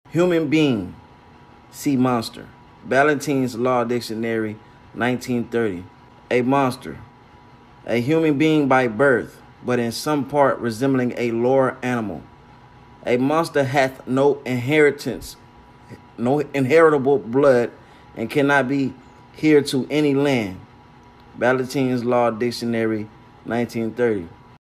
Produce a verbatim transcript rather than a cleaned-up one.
Human being. See monster. Ballantyne's Law Dictionary, nineteen thirty. A monster. A human being by birth, but in some part resembling a lower animal. A monster hath no inheritance, no inheritable blood, and cannot be heir to any land. Ballantyne's Law Dictionary, nineteen thirty.